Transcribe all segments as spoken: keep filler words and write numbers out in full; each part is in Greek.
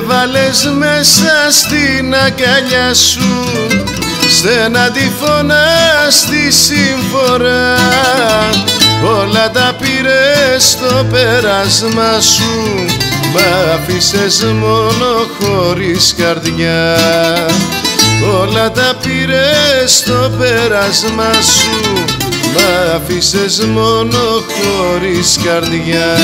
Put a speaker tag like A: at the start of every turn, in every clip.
A: βάλες μέσα στην αγκαλιά σου στενά τη φωνά στη συμφορά. Όλα τα πήρες στο πέρασμα σου, μ' άφησες μόνο χωρίς καρδιά. Όλα τα πήρες στο πέρασμα σου, μ' άφησες μόνο χωρίς καρδιά.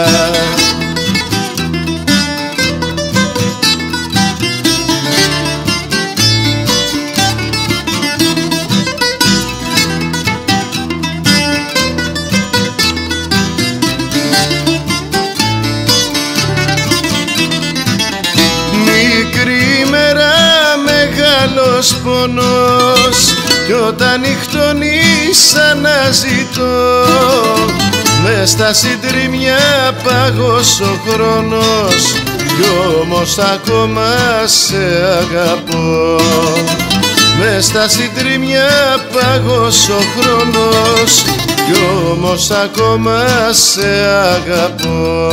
A: Μικρή μέρα, μεγάλος πονός, κι όταν νυχτώνεις αναζητώ μες στα συντριμμιά πάγος ο χρόνος, κι όμως ακόμα σε αγαπώ. Μες στα συντριμμιά πάγος ο χρόνος, κι όμως ακόμα σε αγαπώ.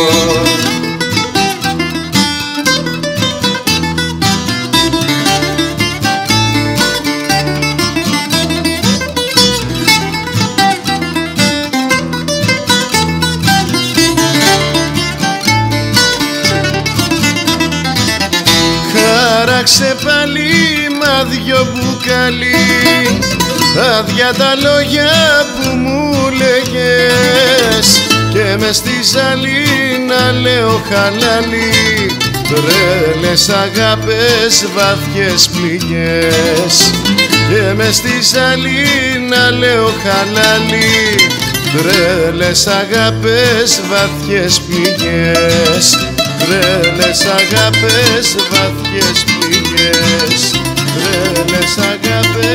A: Χάραξε πάλι μα δυο μπουκάλι, άδεια τα λόγια που μου λέγες, και μες στη ζαλή να λέω χαλάλι, τρέλες αγάπες βαθιές πληγές. Και μες στη ζαλή να λέω χαλάλι, τρέλες αγάπες βαθιές πληγές. Τρέλες αγάπες βαθιές πληγές, τρέλες αγάπες